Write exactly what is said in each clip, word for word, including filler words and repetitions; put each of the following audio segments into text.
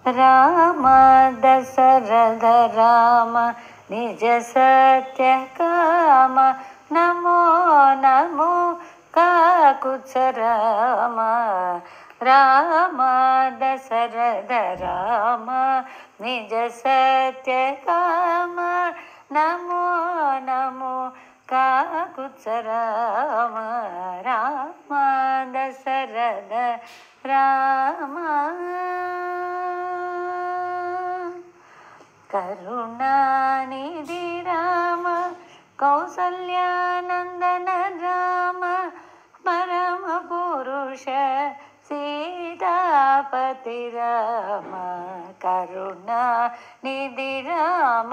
राम दशरथ राम निज सत्य काम नमो नमो काकुत्स राम राम दशरथ राम निज सत्य काम नमो नमो काकुत्स राम राम दशरथ राम करुणानिधि राम कौसल्यानंदन राम परम पुरुष सीतापति राम करुणानिधि राम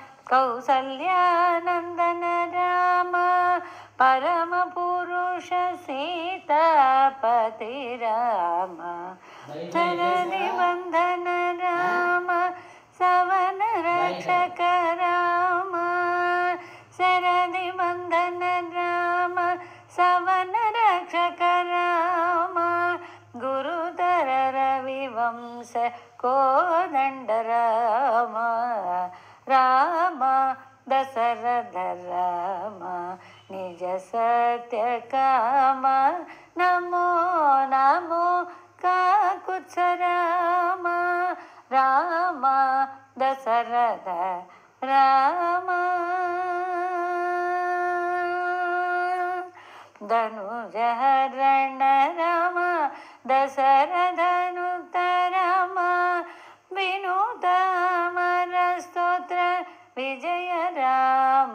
कौसल्यानंदन राम परम पुरुष सीतापति राम धरणी बंधन राम सवन रक्षक राम शरदि बंधन राम सवन रक्षक राम गुरुधर रविवंश कोदंड राम राम दशरथ राम निज सत्य काम नमो नमो काकुत्स राम राम दशरथ राम धनुजहरण राम दशरथनुत राम विनुत अमर स्तोत्र विजय राम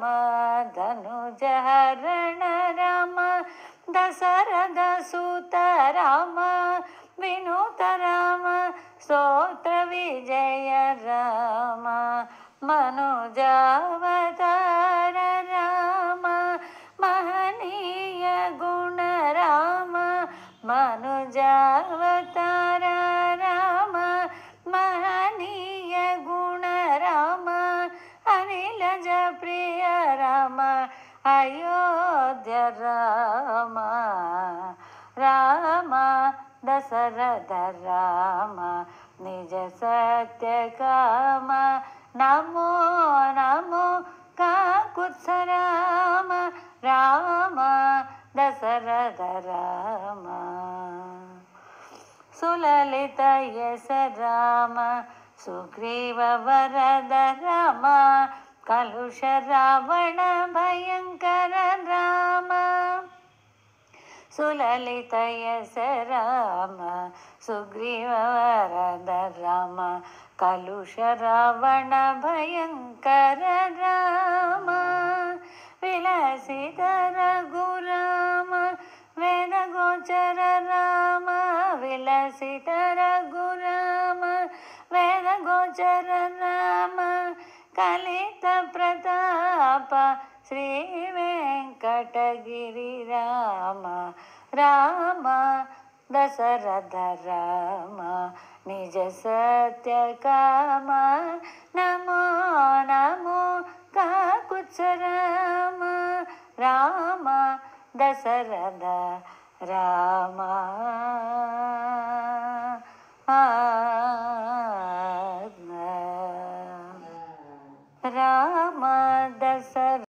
धनुजहरण राम दशरथ सुत राम विनुत राम स्तोत्र विजय राम मनुजावतार राम महनीय गुण राम मनुजावतार राम महनीय गुण राम अनिलज प्रिय राम अयोध्या राम राम दशरथ राम निज सत्य काम नमो नमो काकुत्स राम राम दशरथ राम सुललित यश राम सुग्रीव वरद राम कलुष रावण भयंकर राम सुललित यश राम सुग्रीव वरद राम कलुष रावण भयंकर राम विलसित रघुराम वेद गोचर राम विलसित रघुराम वेद गोचर राम कलित प्रताप श्री वेंकटगिरि राम राम दशरथ राम निज सत्य काम नमो नमो काकुत्स राम राम दशरथ राम राम दशरथ